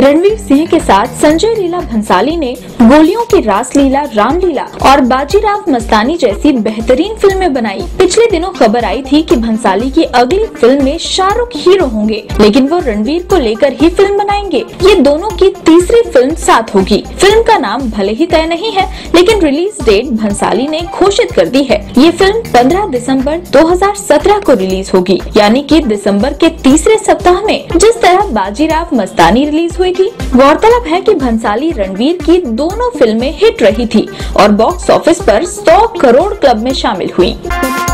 रणवीर सिंह के साथ संजय लीला भंसाली ने गोलियों की रासलीला, रामलीला और बाजीराव मस्तानी जैसी बेहतरीन फिल्में बनाई। पिछले दिनों खबर आई थी कि भंसाली की अगली फिल्म में शाहरुख हीरो होंगे, लेकिन वो रणवीर को लेकर ही फिल्म बनाएंगे। ये दोनों की तीसरी फिल्म साथ होगी। फिल्म का नाम भले ही तय नहीं है, लेकिन रिलीज डेट भंसाली ने घोषित कर दी है। ये फिल्म 15 दिसंबर 2017 को रिलीज होगी, यानी कि दिसंबर के तीसरे सप्ताह में, जिस तरह बाजीराव मस्तानी रिलीज हुई थी। गौरतलब है कि भंसाली रणवीर की दोनों फिल्में हिट रही थी और बॉक्स ऑफिस पर 100 करोड़ क्लब में शामिल हुई।